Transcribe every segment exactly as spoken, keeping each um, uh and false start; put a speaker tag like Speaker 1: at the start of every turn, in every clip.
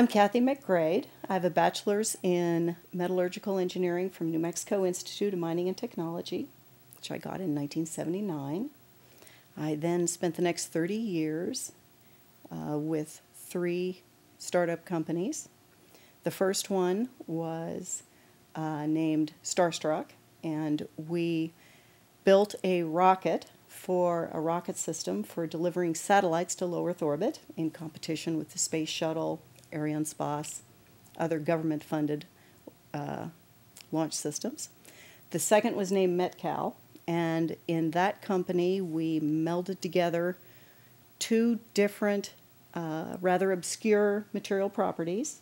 Speaker 1: I'm Kathy McGrade. I have a bachelor's in metallurgical engineering from New Mexico Institute of Mining and Technology, which I got in nineteen seventy-nine. I then spent the next thirty years uh, with three startup companies. The first one was uh, named Starstruck, and we built a rocket for a rocket system for delivering satellites to low Earth orbit in competition with the Space Shuttle, Arianespace, other government-funded uh, launch systems. The second was named Metcal, and in that company we melded together two different uh, rather obscure material properties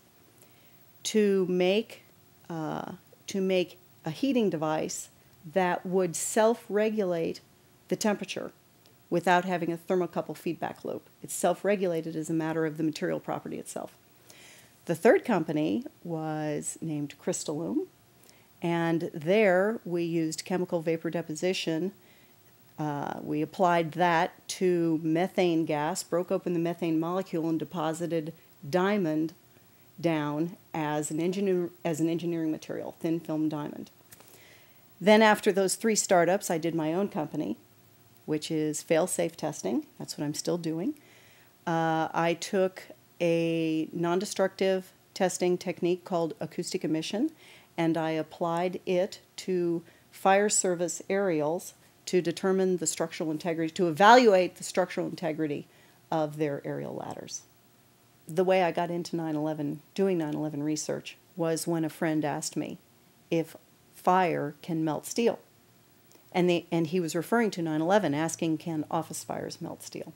Speaker 1: to make uh, to make a heating device that would self-regulate the temperature without having a thermocouple feedback loop. It's self-regulated as a matter of the material property itself. The third company was named Crystalloom, and there we used chemical vapor deposition. Uh, we applied that to methane gas, broke open the methane molecule, and deposited diamond down as an, engineer, as an engineering material, thin film diamond. Then after those three startups, I did my own company, which is fail-safe testing. That's what I'm still doing. Uh, I took a non-destructive testing technique called acoustic emission, and I applied it to fire service aerials to determine the structural integrity, to evaluate the structural integrity of their aerial ladders. The way I got into nine eleven, doing nine eleven research, was when a friend asked me if fire can melt steel. And, they, and he was referring to nine eleven, asking, can office fires melt steel?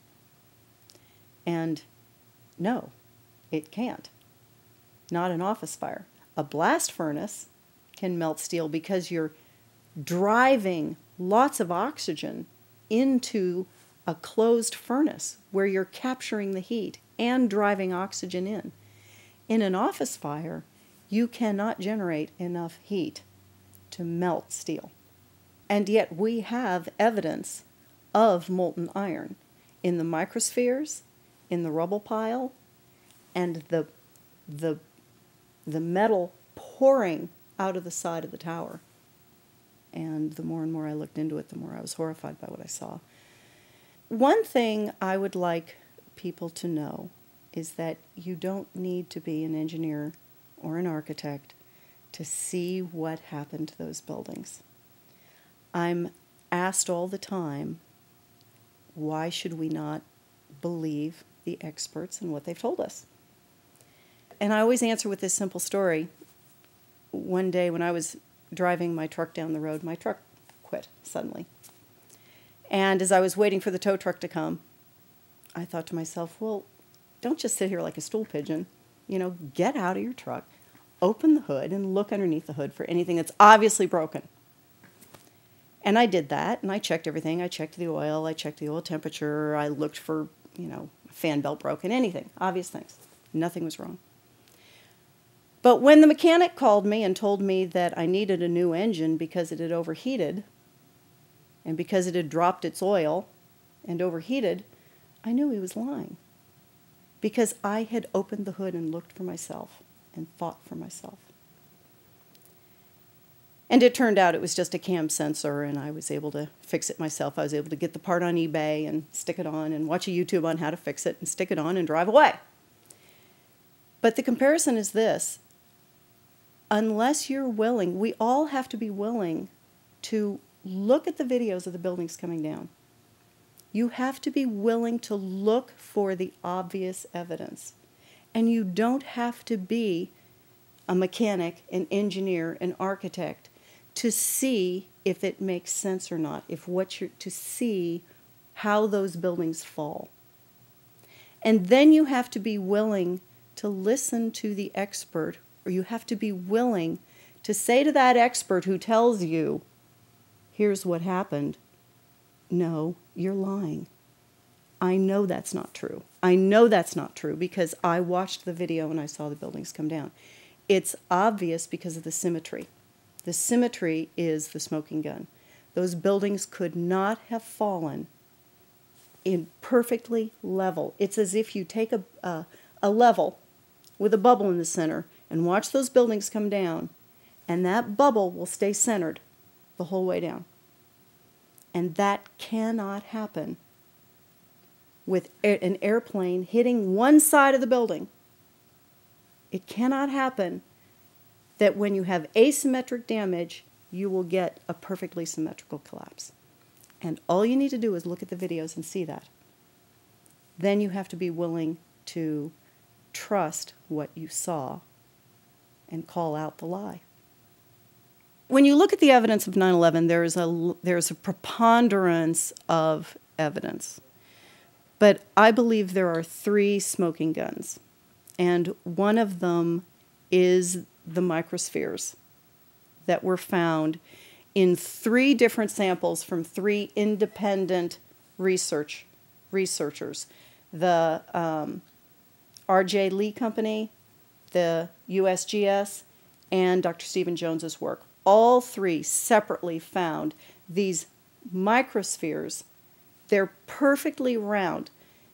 Speaker 1: And no, it can't. Not an office fire. A blast furnace can melt steel because you're driving lots of oxygen into a closed furnace where you're capturing the heat and driving oxygen in. In an office fire, you cannot generate enough heat to melt steel. And yet we have evidence of molten iron in the microspheres, in the rubble pile, and the, the, the metal pouring out of the side of the tower. And the more and more I looked into it, the more I was horrified by what I saw. One thing I would like people to know is that you don't need to be an engineer or an architect to see what happened to those buildings. I'm asked all the time, why should we not believe the experts and what they've told us? And I always answer with this simple story. One day when I was driving my truck down the road, my truck quit suddenly. And as I was waiting for the tow truck to come, I thought to myself, well, don't just sit here like a stool pigeon. You know, get out of your truck, open the hood, and look underneath the hood for anything that's obviously broken. And I did that, and I checked everything. I checked the oil, I checked the oil temperature, I looked for, you know, fan belt broken, anything, obvious things. Nothing was wrong. But when the mechanic called me and told me that I needed a new engine because it had overheated, and because it had dropped its oil and overheated, I knew he was lying. Because I had opened the hood and looked for myself and thought for myself. And it turned out it was just a cam sensor, and I was able to fix it myself. I was able to get the part on eBay and stick it on and watch a YouTube on how to fix it and stick it on and drive away. But the comparison is this. Unless you're willing, we all have to be willing to look at the videos of the buildings coming down. You have to be willing to look for the obvious evidence. And you don't have to be a mechanic, an engineer, an architect to see if it makes sense or not, if what you're to see how those buildings fall. And then you have to be willing to listen to the expert, or you have to be willing to say to that expert who tells you, here's what happened, no, you're lying. I know that's not true. I know that's not true because I watched the video and I saw the buildings come down. It's obvious because of the symmetry. The symmetry is the smoking gun. Those buildings could not have fallen in perfectly level. It's as if you take a, a, a level with a bubble in the center and watch those buildings come down, and that bubble will stay centered the whole way down. And that cannot happen with an airplane hitting one side of the building. It cannot happen that when you have asymmetric damage, you will get a perfectly symmetrical collapse. And all you need to do is look at the videos and see that. Then you have to be willing to trust what you saw and call out the lie. When you look at the evidence of nine eleven, there's a, there's a preponderance of evidence. But I believe there are three smoking guns. And one of them is the microspheres that were found in three different samples from three independent research researchers. The um, R J Lee Company, the U S G S, and Doctor Stephen Jones's work. All three separately found these microspheres. They're perfectly round.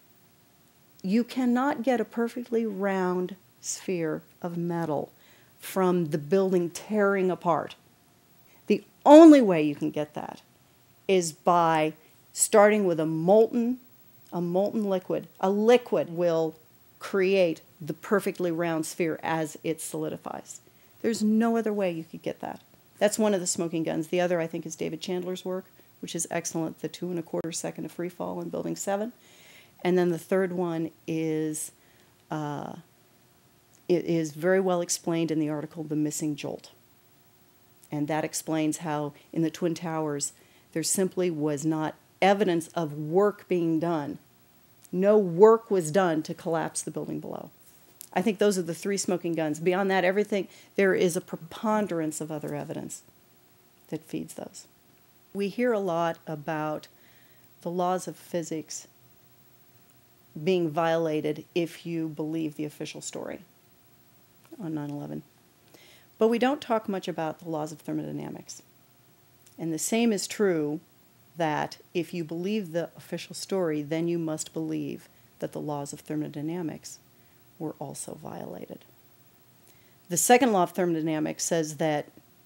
Speaker 1: You cannot get a perfectly round sphere of metal from the building tearing apart. The only way you can get that is by starting with a molten, a molten liquid. A liquid will create the perfectly round sphere as it solidifies. There's no other way you could get that. That's one of the smoking guns. The other, I think, is David Chandler's work, which is excellent, the two and a quarter second of free fall in Building seven. And then the third one is, uh, it is very well explained in the article, The Missing Jolt. And that explains how in the Twin Towers, there simply was not evidence of work being done. No work was done to collapse the building below. I think those are the three smoking guns. Beyond that, everything, there is a preponderance of other evidence that feeds those. We hear a lot about the laws of physics being violated if you believe the official story on nine eleven. But we don't talk much about the laws of thermodynamics. And the same is true that if you believe the official story, then you must believe that the laws of thermodynamics were also violated. The second law of thermodynamics says that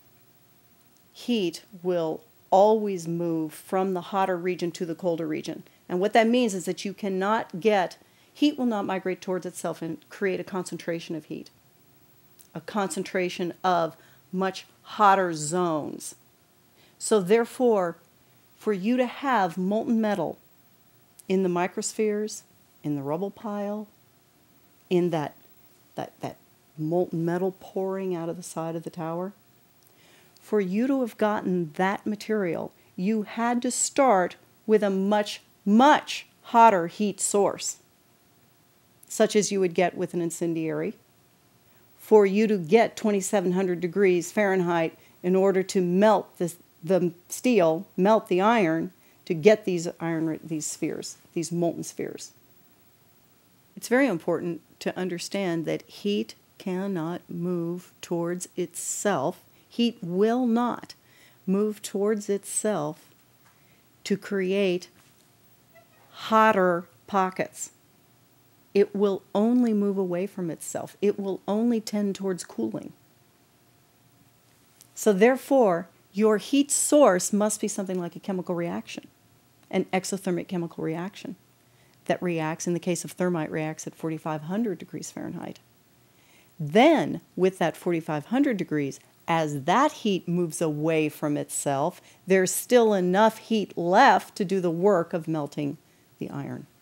Speaker 1: heat will always move from the hotter region to the colder region. And what that means is that you cannot get, heat will not migrate towards itself and create a concentration of heat, a concentration of much hotter zones. So therefore, for you to have molten metal in the microspheres, in the rubble pile, in that, that, that molten metal pouring out of the side of the tower, for you to have gotten that material, you had to start with a much, much hotter heat source, such as you would get with an incendiary, for you to get twenty-seven hundred degrees Fahrenheit in order to melt the, the steel, melt the iron, to get these iron, these spheres, these molten spheres. It's very important to understand that heat cannot move towards itself. Heat will not move towards itself to create hotter pockets. It will only move away from itself. It will only tend towards cooling. So therefore, your heat source must be something like a chemical reaction, an exothermic chemical reaction that reacts, in the case of thermite, reacts at forty-five hundred degrees Fahrenheit. Then, with that forty-five hundred degrees, as that heat moves away from itself, there's still enough heat left to do the work of melting the iron.